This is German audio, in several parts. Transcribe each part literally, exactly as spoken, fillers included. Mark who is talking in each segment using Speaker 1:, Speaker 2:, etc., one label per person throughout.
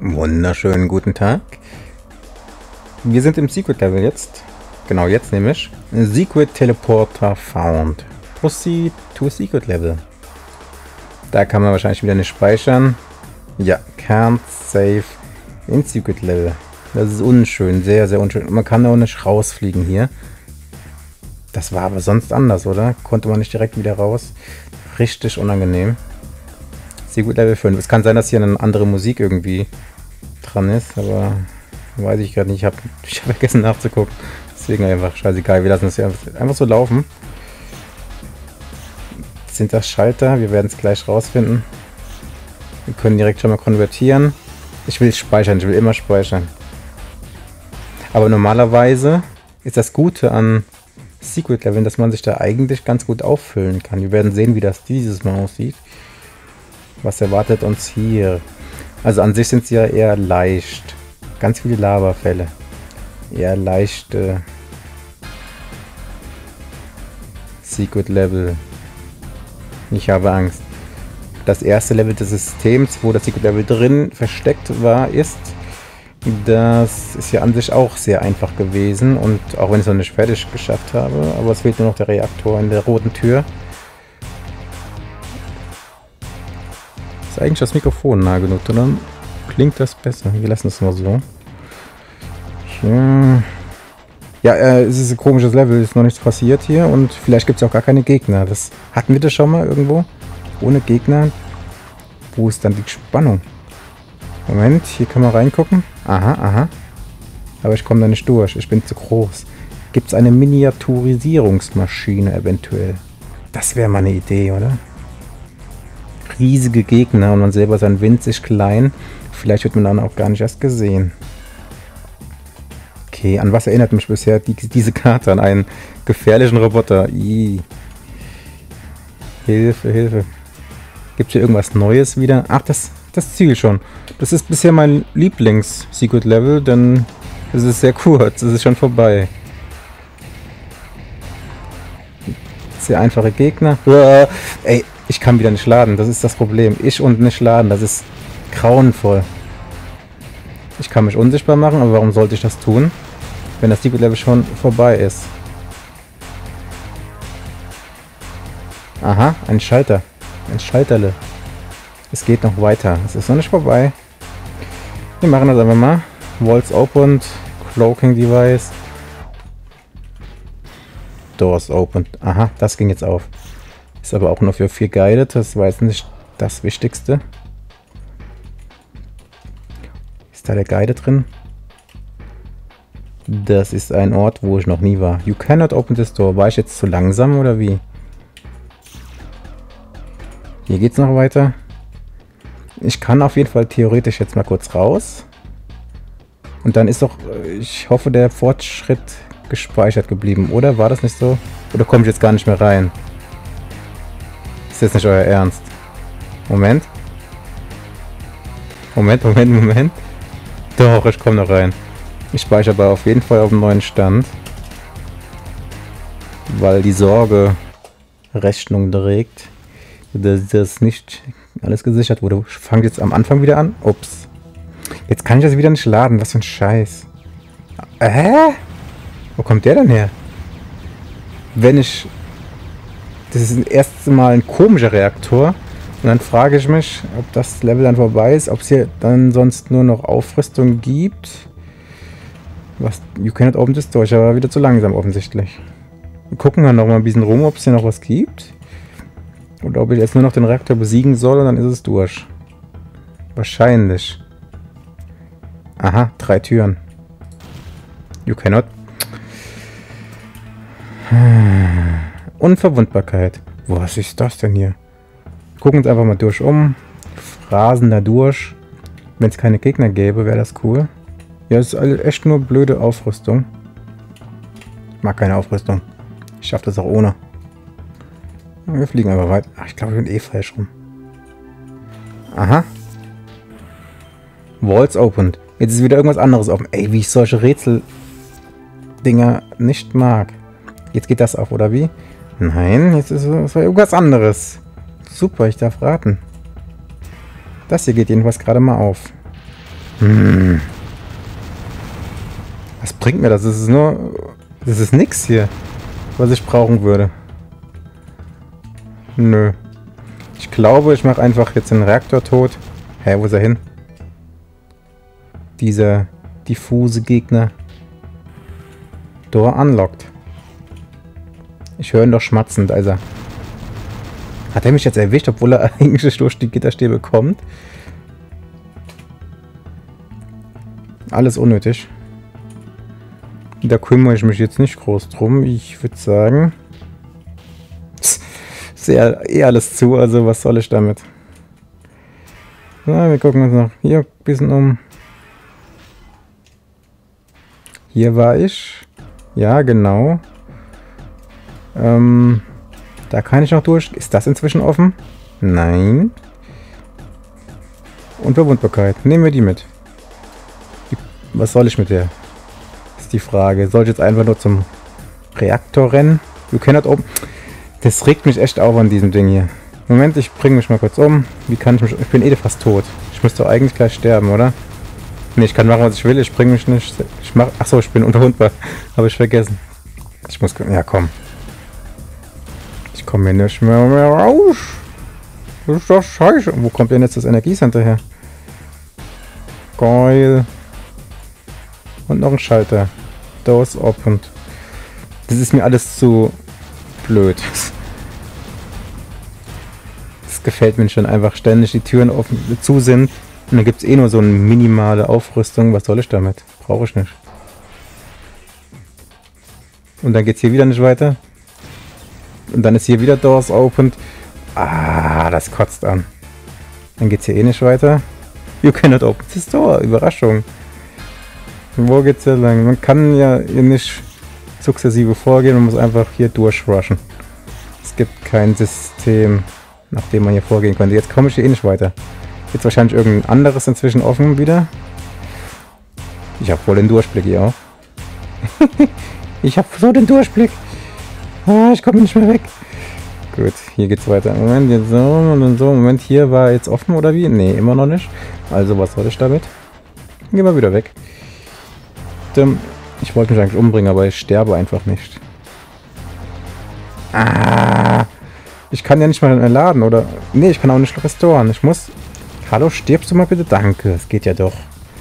Speaker 1: Wunderschönen guten Tag. Wir sind im Secret Level jetzt. Genau jetzt nämlich. Secret Teleporter found. Proceed to Secret Level. Da kann man wahrscheinlich wieder nicht speichern. Ja, can't save in Secret Level. Das ist unschön, sehr, sehr unschön. Und man kann auch nicht rausfliegen hier. Das war aber sonst anders, oder? Konnte man nicht direkt wieder raus. Richtig unangenehm. Secret Level fünf. Es kann sein, dass hier eine andere Musik irgendwie dran ist, aber weiß ich gerade nicht. Ich habe ich hab vergessen nachzugucken. Deswegen einfach scheißegal. Wir lassen es hier einfach so laufen. Sind das Schalter? Wir werden es gleich rausfinden. Wir können direkt schon mal konvertieren. Ich will speichern. Ich will immer speichern. Aber normalerweise ist das Gute an Secret Leveln, dass man sich da eigentlich ganz gut auffüllen kann. Wir werden sehen, wie das dieses Mal aussieht. Was erwartet uns hier? Also an sich sind sie ja eher leicht. Ganz viele Lavafälle. Eher leichte Secret Level. Ich habe Angst. Das erste Level des Systems, wo das Secret Level drin versteckt war, ist, das ist ja an sich auch sehr einfach gewesen. Und auch wenn ich es noch nicht fertig geschafft habe, aber es fehlt nur noch der Reaktor in der roten Tür. Ist eigentlich das Mikrofon nah genug, und dann klingt das besser. Wir lassen es mal so. Ja, ja äh, es ist ein komisches Level, ist noch nichts passiert hier und vielleicht gibt es auch gar keine Gegner. Das hatten wir das schon mal irgendwo? Ohne Gegner? Wo ist dann die Spannung? Moment, hier kann man reingucken. Aha, aha. Aber ich komme da nicht durch, ich bin zu groß. Gibt es eine Miniaturisierungsmaschine eventuell? Das wäre mal eine Idee, oder? Riesige Gegner und man selber ist dann winzig klein. Vielleicht wird man dann auch gar nicht erst gesehen. Okay, an was erinnert mich bisher die, diese Karte? An einen gefährlichen Roboter. Ii. Hilfe, Hilfe. Gibt es hier irgendwas Neues wieder? Ach, das, das Ziel schon. Das ist bisher mein Lieblings-Secret-Level, denn es ist sehr kurz. Es ist schon vorbei. Sehr einfache Gegner. Uah, ey, ich kann wieder nicht laden. Das ist das Problem. Ich und nicht laden. Das ist grauenvoll. Ich kann mich unsichtbar machen, aber warum sollte ich das tun, wenn das Secret Level schon vorbei ist? Aha, ein Schalter. Ein Schalterle. Es geht noch weiter. Es ist noch nicht vorbei. Wir machen das einfach mal. Walls opened. Cloaking Device. Doors opened. Aha, das ging jetzt auf. Ist aber auch nur für vier Guided. Das war jetzt nicht das Wichtigste. Ist da der Guide drin? Das ist ein Ort, wo ich noch nie war. You cannot open this door. War ich jetzt zu langsam oder wie? Hier geht's noch weiter. Ich kann auf jeden Fall theoretisch jetzt mal kurz raus. Und dann ist doch, ich hoffe, der Fortschritt gespeichert geblieben. Oder war das nicht so? Oder komme ich jetzt gar nicht mehr rein? Ist jetzt nicht euer Ernst? Moment. Moment, Moment, Moment. Doch, ich komme noch rein. Ich speichere aber auf jeden Fall auf dem neuen Stand. Weil die Sorge Rechnung trägt, dass das nicht alles gesichert wurde. Ich fange jetzt am Anfang wieder an. Ups. Jetzt kann ich das wieder nicht laden. Was für ein Scheiß. Hä? Wo kommt der denn her? Wenn ich... Das ist das erste Mal ein komischer Reaktor. Und dann frage ich mich, ob das Level dann vorbei ist, ob es hier dann sonst nur noch Aufrüstung gibt. Was? You cannot open this door. Ich war wieder zu langsam offensichtlich. Wir gucken dann noch mal ein bisschen rum, ob es hier noch was gibt. Oder ob ich jetzt nur noch den Reaktor besiegen soll und dann ist es durch. Wahrscheinlich. Aha, drei Türen. You cannot. Unverwundbarkeit. Was ist das denn hier? Gucken uns einfach mal durch um. Phrasen da durch. Wenn es keine Gegner gäbe, wäre das cool. Ja, es ist echt nur blöde Aufrüstung. Ich mag keine Aufrüstung. Ich schaffe das auch ohne. Wir fliegen einfach weiter. Ach, ich glaube, ich bin eh falsch rum. Aha. Walls opened. Jetzt ist wieder irgendwas anderes offen. Ey, wie ich solche Rätsel-Dinger nicht mag. Jetzt geht das auf, oder wie? Nein, jetzt ist es irgendwas anderes. Super, ich darf raten. Das hier geht jedenfalls gerade mal auf. Hm. Was bringt mir das? Das ist nur... Das ist nix hier, was ich brauchen würde. Nö. Ich glaube, ich mache einfach jetzt den Reaktor tot. Hä, wo ist er hin? Dieser diffuse Gegner. Door unlocked. Ich höre ihn doch schmatzen, da ist er. Hat er mich jetzt erwischt, obwohl er eigentlich durch die Gitterstäbe kommt? Alles unnötig. Da kümmere ich mich jetzt nicht groß drum. Ich würde sagen... Sehr eh alles zu, also was soll ich damit? Na, wir gucken uns noch hier ein bisschen um. Hier war ich. Ja, genau. Ähm, da kann ich noch durch. Ist das inzwischen offen? Nein. Unverwundbarkeit. Nehmen wir die mit. Die, was soll ich mit der? Ist die Frage. Soll ich jetzt einfach nur zum Reaktor rennen? Wir können das oben... Das regt mich echt auf an diesem Ding hier. Moment, ich bringe mich mal kurz um. Wie kann ich mich... Ich bin eh fast tot. Ich müsste doch eigentlich gleich sterben, oder? Ne, ich kann machen, was ich will. Ich bringe mich nicht... Ich mach... Achso, ich bin unverwundbar. Habe ich vergessen. Ich muss... Ja, komm. Ich komme hier nicht mehr, mehr raus. Das ist doch scheiße. Wo kommt denn jetzt das Energiecenter her? Geil. Und noch ein Schalter. Doors opened. Das ist mir alles zu... blöd. Das gefällt mir schon, einfach ständig die Türen offen zu sind und dann gibt es eh nur so eine minimale Aufrüstung. Was soll ich damit? Brauche ich nicht. Und dann geht es hier wieder nicht weiter. Und dann ist hier wieder Doors opened. Ah, das kotzt an. Dann geht es hier eh nicht weiter. You cannot open this door. Überraschung. Wo geht's hier lang? Man kann ja hier nicht sukzessive vorgehen, man muss einfach hier durchrushen. Es gibt kein System, nach dem man hier vorgehen könnte. Jetzt komme ich hier eh nicht weiter. Jetzt wahrscheinlich irgendein anderes inzwischen offen wieder. Ich habe wohl den Durchblick hier auch. Ich habe so den Durchblick. Ah, ich komme nicht mehr weg. Gut, hier geht's weiter. Moment, jetzt so und dann so. Moment, hier war jetzt offen oder wie? Nee, immer noch nicht. Also, was soll ich damit? Gehen wir wieder weg. Ich wollte mich eigentlich umbringen, aber ich sterbe einfach nicht. Ah, ich kann ja nicht mal laden, oder? Nee, ich kann auch nicht restoren. Ich muss... Hallo, stirbst du mal bitte? Danke, es geht ja doch.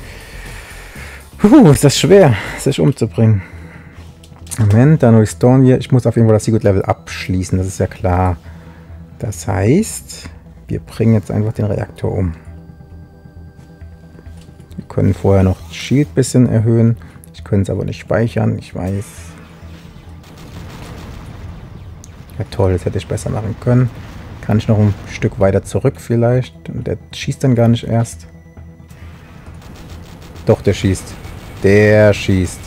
Speaker 1: Puh, ist das schwer, sich umzubringen. Moment, dann restoren wir. Ich muss auf jeden Fall das Secret Level abschließen, das ist ja klar. Das heißt, wir bringen jetzt einfach den Reaktor um. Wir können vorher noch das Shield ein bisschen erhöhen. Ich könnte es aber nicht speichern, ich weiß. Ja toll, das hätte ich besser machen können. Kann ich noch ein Stück weiter zurück vielleicht? Und der schießt dann gar nicht erst. Doch, der schießt. Der schießt.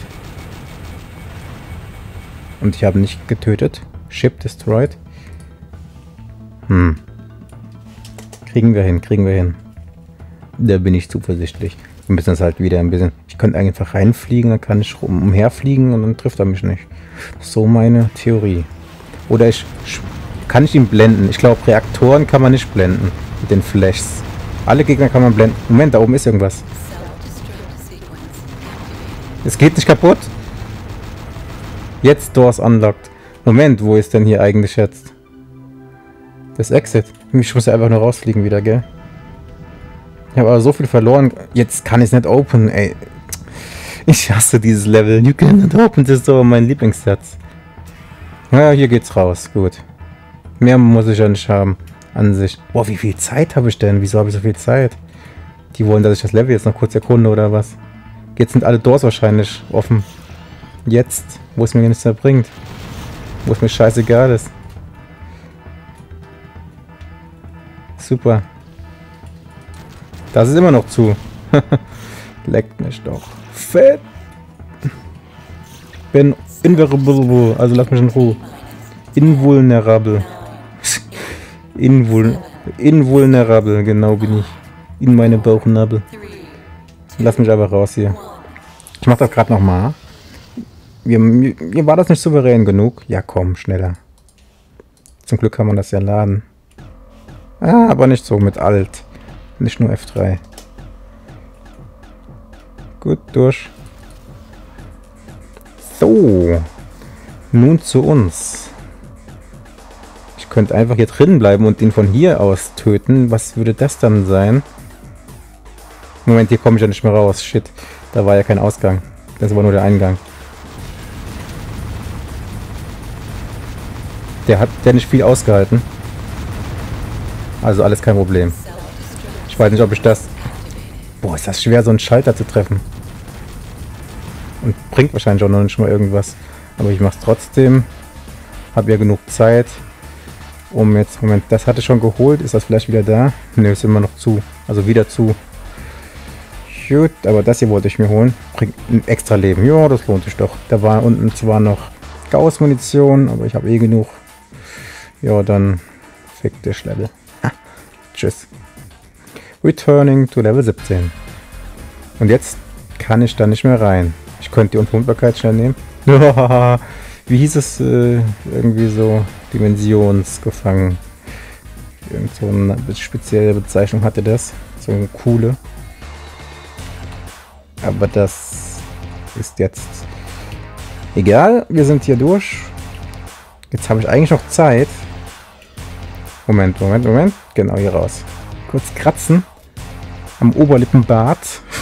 Speaker 1: Und ich habe nicht getötet. Ship destroyed. Hm. Kriegen wir hin, kriegen wir hin. Da bin ich zuversichtlich. Wir müssen das halt wieder ein bisschen... Ich könnte einfach reinfliegen, dann kann ich rum, umherfliegen und dann trifft er mich nicht. So meine Theorie. Oder ich... Kann ich ihn blenden? Ich glaube, Reaktoren kann man nicht blenden. Mit den Flashs. Alle Gegner kann man blenden. Moment, da oben ist irgendwas. Es geht nicht kaputt. Jetzt Doors unlocked. Moment, wo ist denn hier eigentlich jetzt? Das Exit. Ich muss ja einfach nur rausfliegen wieder, gell? Ich habe aber so viel verloren. Jetzt kann ich es nicht open, ey. Ich hasse dieses Level. You cannot open this door. Mein Lieblingssatz. Ja, hier geht's raus. Gut. Mehr muss ich ja nicht haben. An sich. Boah, wie viel Zeit habe ich denn? Wieso habe ich so viel Zeit? Die wollen, dass ich das Level jetzt noch kurz erkunde oder was? Jetzt sind alle Doors wahrscheinlich offen. Jetzt, wo es mir nichts mehr bringt. Wo es mir scheißegal ist. Super. Das ist immer noch zu. Leckt mich doch. Fett. Bin invulnerable. Also lass mich in Ruhe. Invulnerable. Invul invulnerable. Genau bin ich. In meine Bauchnabel. Lass mich aber raus hier. Ich mach das gerade nochmal. Mir, mir war das nicht souverän genug. Ja komm, schneller. Zum Glück kann man das ja laden. Ah, aber nicht so mit Alt. Nicht nur F drei. Gut, durch. So. Nun zu uns. Ich könnte einfach hier drin bleiben und ihn von hier aus töten. Was würde das dann sein? Moment, hier komme ich ja nicht mehr raus. Shit. Da war ja kein Ausgang. Das war nur der Eingang. Der hat der nicht viel ausgehalten. Also alles kein Problem. Ich weiß nicht, ob ich das... Boah, ist das schwer, so einen Schalter zu treffen. Und bringt wahrscheinlich auch noch nicht mal irgendwas. Aber ich mache es trotzdem. Habe ja genug Zeit. Um jetzt... Moment, das hatte ich schon geholt. Ist das vielleicht wieder da? Ne, ist immer noch zu. Also wieder zu. Gut, aber das hier wollte ich mir holen. Bringt ein extra Leben. Ja, das lohnt sich doch. Da war unten zwar noch Gauss-Munition, aber ich habe eh genug. Ja, dann fick dich Level. Ha. Tschüss. Returning to Level siebzehn. Und jetzt kann ich da nicht mehr rein. Ich könnte die Unverwundbarkeit schnell nehmen. Wie hieß es? Äh, irgendwie so dimensionsgefangen. Irgend so eine spezielle Bezeichnung hatte das. So eine coole. Aber das ist jetzt egal. Wir sind hier durch. Jetzt habe ich eigentlich noch Zeit. Moment, Moment, Moment. Genau, hier raus. Kurz kratzen. Am Oberlippenbart.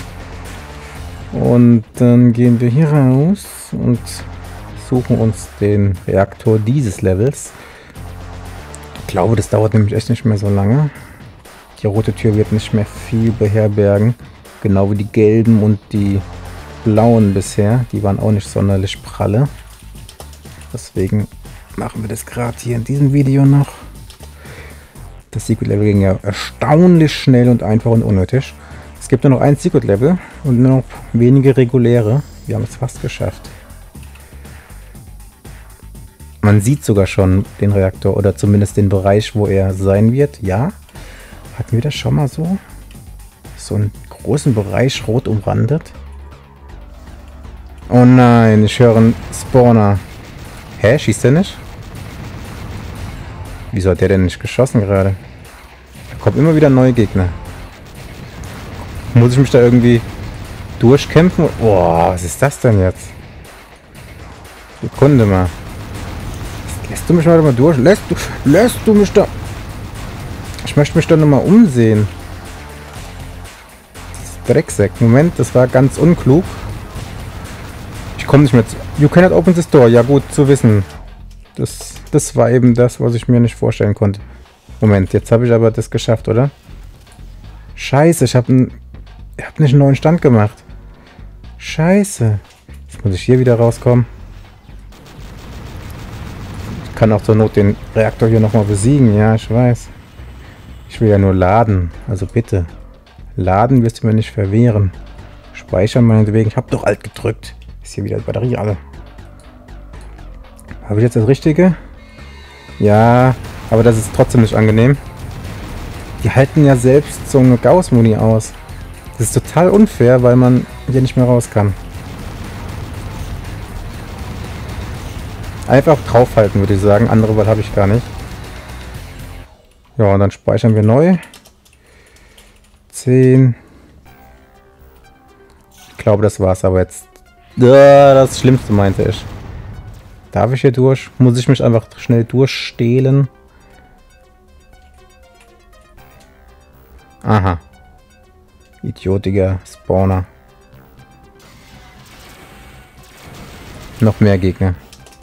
Speaker 1: Und dann gehen wir hier raus und suchen uns den Reaktor dieses Levels. Ich glaube, das dauert nämlich echt nicht mehr so lange. Die rote Tür wird nicht mehr viel beherbergen. Genau wie die gelben und die blauen bisher. Die waren auch nicht sonderlich pralle. Deswegen machen wir das gerade hier in diesem Video noch. Das Secret Level ging ja erstaunlich schnell und einfach und unnötig. Es gibt nur noch ein Secret Level und nur noch wenige reguläre. Wir haben es fast geschafft. Man sieht sogar schon den Reaktor oder zumindest den Bereich, wo er sein wird. Ja, hatten wir das schon mal so? So einen großen Bereich rot umrandet. Oh nein, ich höre einen Spawner. Hä, schießt der nicht? Wieso hat der denn nicht geschossen gerade? Da kommen immer wieder neue Gegner. Muss ich mich da irgendwie durchkämpfen? Boah, was ist das denn jetzt? Sekunde mal. Lässt du mich mal, mal durch? Lässt du, lässt du mich da... Ich möchte mich da nochmal umsehen. Drecksack. Moment, das war ganz unklug. Ich komme nicht mehr zu... You cannot open this door. Ja, gut zu wissen. Das, das war eben das, was ich mir nicht vorstellen konnte. Moment, jetzt habe ich aber das geschafft, oder? Scheiße, ich habe ich hab nicht einen neuen Stand gemacht. Scheiße. Jetzt muss ich hier wieder rauskommen. Ich kann auch zur Not den Reaktor hier nochmal besiegen. Ja, ich weiß. Ich will ja nur laden. Also bitte. Laden wirst du mir nicht verwehren. Speichern meinetwegen. Ich habe doch Alt gedrückt. Ist hier wieder die Batterie alle. Habe ich jetzt das Richtige? Ja, aber das ist trotzdem nicht angenehm. Die halten ja selbst so eine Gauss-Muni aus. Das ist total unfair, weil man hier nicht mehr raus kann. Einfach draufhalten, würde ich sagen. Andere Wahl habe ich gar nicht. Ja, und dann speichern wir neu. zehn. Ich glaube, das war's aber jetzt. Ja, das Schlimmste meinte ich. Darf ich hier durch? Muss ich mich einfach schnell durchstehlen? Aha. Idiotiger Spawner. Noch mehr Gegner.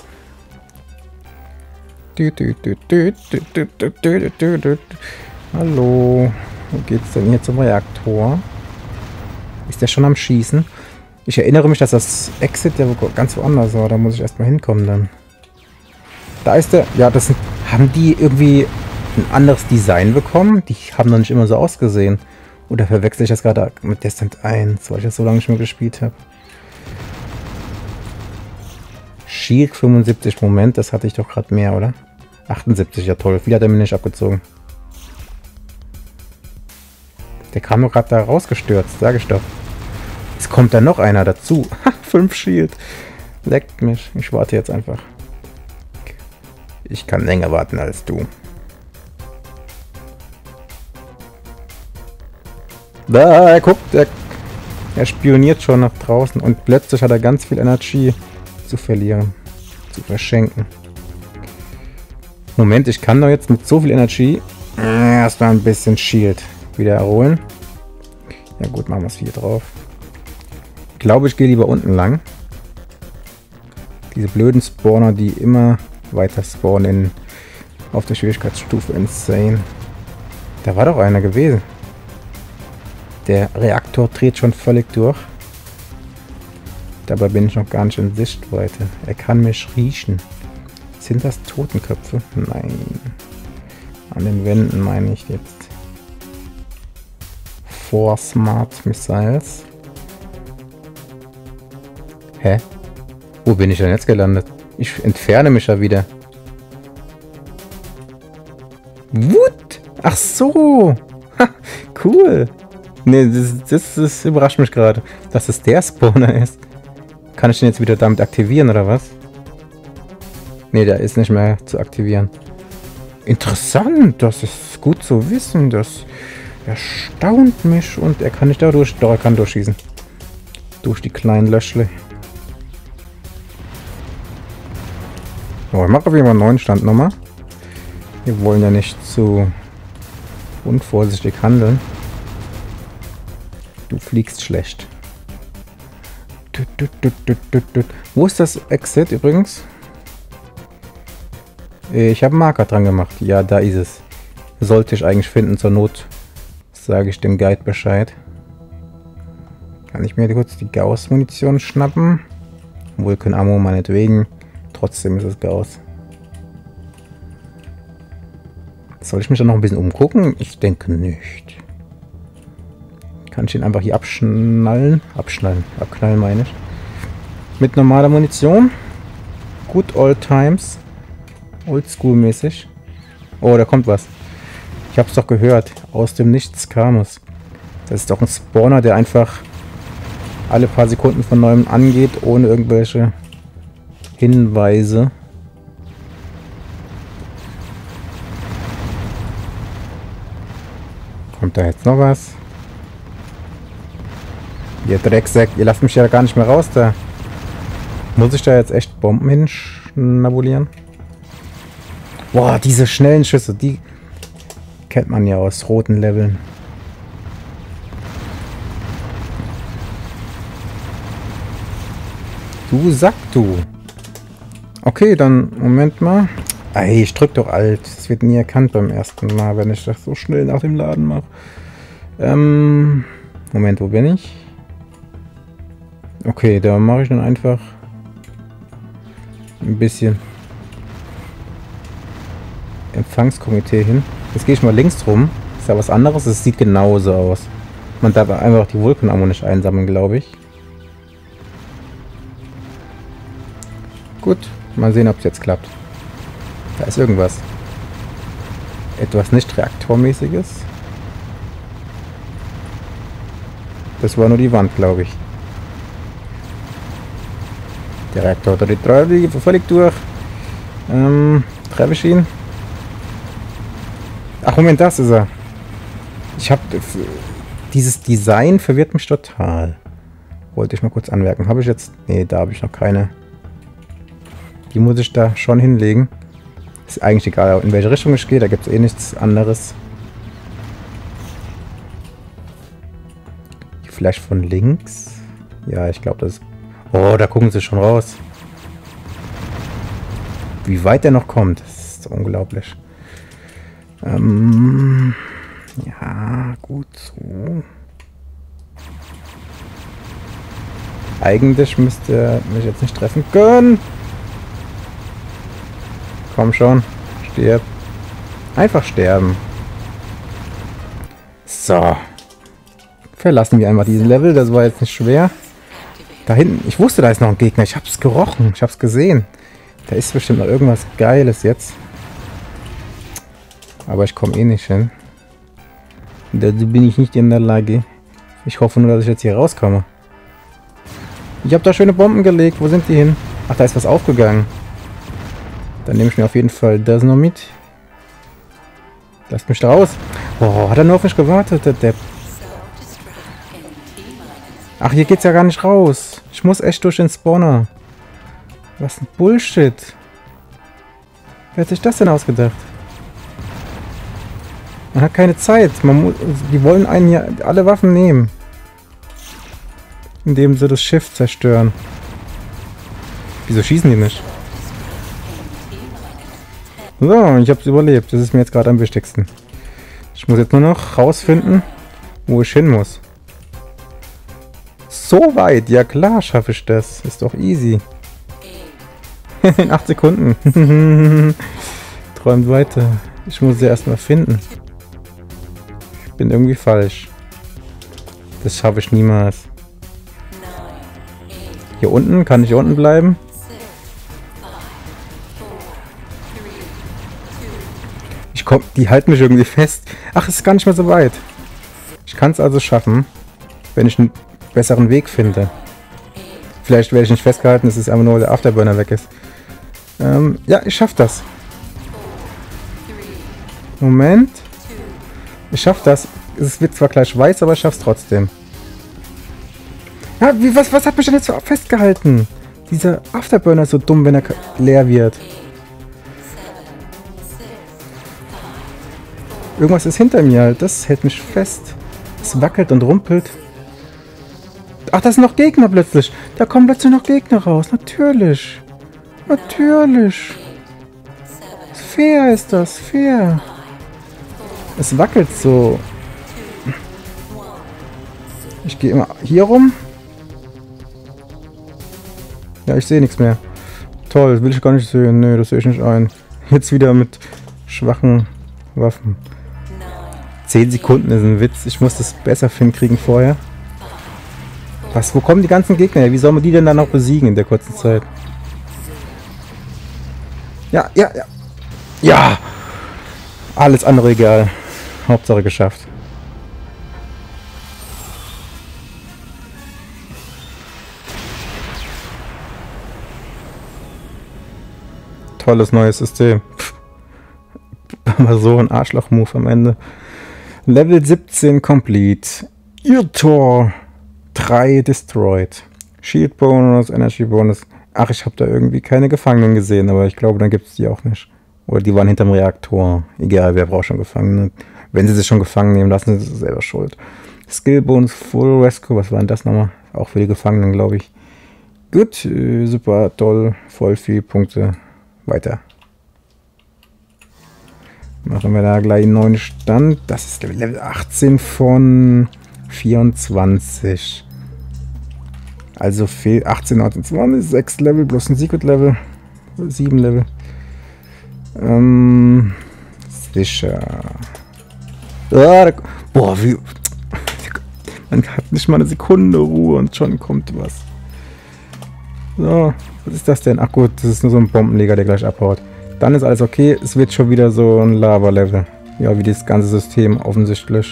Speaker 1: Hallo. Wo geht's denn hier zum Reaktor? Ist der schon am Schießen? Ich erinnere mich, dass das Exit ja ganz woanders war. Da muss ich erstmal hinkommen dann. Da ist der. Ja, das sind. Haben die irgendwie ein anderes Design bekommen? Die haben noch nicht immer so ausgesehen. Oder verwechsel ich das gerade mit Descent eins, weil ich das so lange nicht mehr gespielt habe. Shield fünfundsiebzig, Moment, das hatte ich doch gerade mehr, oder? achtundsiebzig, ja toll. Wieder hat er mir nicht abgezogen. Der kam nur gerade da rausgestürzt, sage ich doch. Jetzt kommt da noch einer dazu. fünf Shield. Leckt mich. Ich warte jetzt einfach. Ich kann länger warten als du. Da, er guckt. Er, Er spioniert schon nach draußen und plötzlich hat er ganz viel Energie zu verlieren, zu verschenken. Moment, ich kann doch jetzt mit so viel Energie erstmal ein bisschen Shield wieder erholen. Ja gut, machen wir es hier drauf. Ich glaube, ich gehe lieber unten lang. Diese blöden Spawner, die immer weiter spawnen auf der Schwierigkeitsstufe Insane. Da war doch einer gewesen. Der Reaktor dreht schon völlig durch. Dabei bin ich noch gar nicht in Sichtweite. Er kann mich riechen. Sind das Totenköpfe? Nein. An den Wänden meine ich jetzt. Four Smart Missiles. Hä? Wo bin ich denn jetzt gelandet? Ich entferne mich ja wieder. What? Ach so. Ha, cool. Ne, das, das, das überrascht mich gerade, dass es der Spawner ist. Kann ich den jetzt wieder damit aktivieren, oder was? Ne, der ist nicht mehr zu aktivieren. Interessant, das ist gut zu wissen. Das erstaunt mich. Und er kann nicht da durch. Doch, er kann durchschießen. Durch die kleinen Löschle. Oh, ich mache auf jeden Fall einen neuen Stand nochmal. Wir wollen ja nicht zu unvorsichtig handeln. Du fliegst schlecht. Wo ist das Exit übrigens? Ich habe einen Marker dran gemacht. Ja, da ist es. Sollte ich eigentlich finden. Zur Not sage ich dem Guide Bescheid. Kann ich mir kurz die Gauss-Munition schnappen? Vulcan-Ammo meinetwegen. Trotzdem ist es Gauss. Soll ich mich dann noch ein bisschen umgucken? Ich denke nicht. Kann ich ihn einfach hier abschnallen? Abschnallen. Abknallen meine ich. Mit normaler Munition. Good old times. Oldschool mäßig. Oh, da kommt was. Ich hab's doch gehört. Aus dem Nichts kam es. Das ist doch ein Spawner, der einfach alle paar Sekunden von neuem angeht, ohne irgendwelche Hinweise. Kommt da jetzt noch was? Ihr Drecksack, ihr lasst mich ja gar nicht mehr raus da. Muss ich da jetzt echt Bomben hinschnabulieren? Boah, diese schnellen Schüsse, die kennt man ja aus roten Leveln. Du Sack, du. Okay, dann, Moment mal. Ey, ich drück doch Alt. Das wird nie erkannt beim ersten Mal, wenn ich das so schnell nach dem Laden mache. Ähm, Moment, wo bin ich? Okay, da mache ich dann einfach ein bisschen Empfangskomitee hin. Jetzt gehe ich mal links rum. Ist ja was anderes. Es sieht genauso aus. Man darf einfach die Vulcan-Ammo nicht einsammeln, glaube ich. Gut, mal sehen, ob es jetzt klappt. Da ist irgendwas. Etwas nicht reaktormäßiges. Das war nur die Wand, glaube ich. Der Reaktor dreht völlig durch. Ähm, treffe ich ihn? Ach, Moment, das ist er. Ich habe... Dieses Design verwirrt mich total. Wollte ich mal kurz anmerken. Habe ich jetzt... Nee, da habe ich noch keine. Die muss ich da schon hinlegen. Ist eigentlich egal, in welche Richtung ich gehe. Da gibt es eh nichts anderes. Vielleicht von links? Ja, ich glaube, das ist... Oh, da gucken sie schon raus. Wie weit der noch kommt, das ist unglaublich. Ähm, ja, gut so. Eigentlich müsste er mich jetzt nicht treffen können. Komm schon, stirb. Einfach sterben. So. Verlassen wir einmal diesen Level, das war jetzt nicht schwer. Da hinten, ich wusste, da ist noch ein Gegner. Ich hab's gerochen, ich hab's gesehen. Da ist bestimmt noch irgendwas Geiles jetzt. Aber ich komme eh nicht hin. Dazu bin ich nicht in der Lage. Ich hoffe nur, dass ich jetzt hier rauskomme. Ich habe da schöne Bomben gelegt. Wo sind die hin? Ach, da ist was aufgegangen. Dann nehme ich mir auf jeden Fall das noch mit. Lasst mich da raus. Oh, hat er nur auf mich gewartet, der Depp. Ach, hier geht's ja gar nicht raus. Ich muss echt durch den Spawner. Was ein Bullshit. Wer hat sich das denn ausgedacht? Man hat keine Zeit. Man muss, die wollen einen hier alle Waffen nehmen. Indem sie das Schiff zerstören. Wieso schießen die nicht? So, ich hab's überlebt. Das ist mir jetzt gerade am wichtigsten. Ich muss jetzt nur noch rausfinden, wo ich hin muss. So weit? Ja klar schaffe ich das. Ist doch easy. In acht Sekunden. Träumt weiter. Ich muss sie erstmal finden. Ich bin irgendwie falsch. Das schaffe ich niemals. Hier unten? Kann ich hier unten bleiben? Ich komm, die halten mich irgendwie fest. Ach, es ist gar nicht mehr so weit. Ich kann es also schaffen, wenn ich einen besseren Weg finde. Vielleicht werde ich nicht festgehalten, es ist einfach nur, weil der Afterburner weg ist. Ähm, ja, ich schaffe das. Moment. Ich schaffe das. Es wird zwar gleich weiß, aber ich schaffe es trotzdem. Ja, wie, was, was hat mich denn jetzt so festgehalten? Dieser Afterburner ist so dumm, wenn er leer wird. Irgendwas ist hinter mir halt. Das hält mich fest. Es wackelt und rumpelt. Ach, da sind noch Gegner plötzlich. Da kommen plötzlich noch Gegner raus. Natürlich. Natürlich. Fair ist das. Fair. Es wackelt so. Ich gehe immer hier rum. Ja, ich sehe nichts mehr. Toll, das will ich gar nicht sehen. Nö, das sehe ich nicht ein. Jetzt wieder mit schwachen Waffen. zehn Sekunden ist ein Witz. Ich muss das besser hinkriegen vorher. Was? Wo kommen die ganzen Gegner her? Wie soll man die denn dann noch besiegen in der kurzen Zeit? Ja, ja, ja. Ja! Alles andere egal. Hauptsache geschafft. Tolles neues System. Aber so ein Arschloch-Move am Ende. Level siebzehn complete. Irrtor drei destroyed. Shield Bonus, Energy Bonus. Ach, ich habe da irgendwie keine Gefangenen gesehen, aber ich glaube, dann gibt es die auch nicht. Oder die waren hinterm Reaktor. Egal, wer braucht schon Gefangene. Wenn sie sich schon gefangen nehmen lassen, ist es selber schuld. Skill Bonus Full Rescue. Was war denn das nochmal? Auch für die Gefangenen, glaube ich. Gut, äh, super, toll. Voll viel Punkte. Weiter. Machen wir da gleich einen neuen Stand. Das ist Level achtzehn von vierundzwanzig. Also fehlt achtzehn, neunzehn, zwanzig, sechs Level plus ein Secret Level. sieben Level. Ähm, sicher. Ah, da, boah, wie. Man hat nicht mal eine Sekunde Ruhe und schon kommt was. So, was ist das denn? Ach gut, das ist nur so ein Bombenleger, der gleich abhaut. Dann ist alles okay. Es wird schon wieder so ein Lava-Level. Ja, wie das ganze System offensichtlich.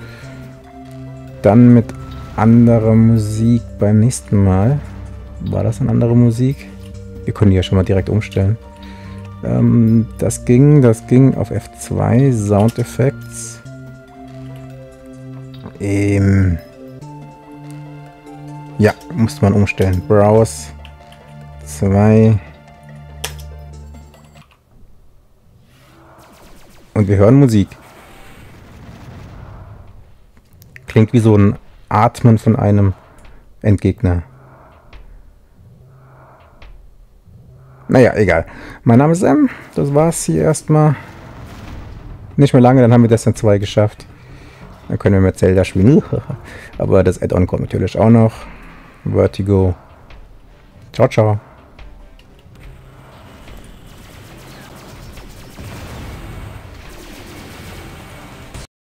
Speaker 1: Dann mit anderer Musik beim nächsten Mal. War das eine andere Musik? Wir können die ja schon mal direkt umstellen. Ähm, das ging, das ging auf F zwei. Sound Effects. Ähm. Ja, musste man umstellen. Browse. zwei. Und wir hören Musik. Klingt wie so ein Atmen von einem Endgegner. Naja, egal. Mein Name ist Sam. Das war's hier erstmal. Nicht mehr lange, dann haben wir Destiny zwei geschafft. Dann können wir mit Zelda spielen. Aber das Add-on kommt natürlich auch noch. Vertigo. Ciao, ciao.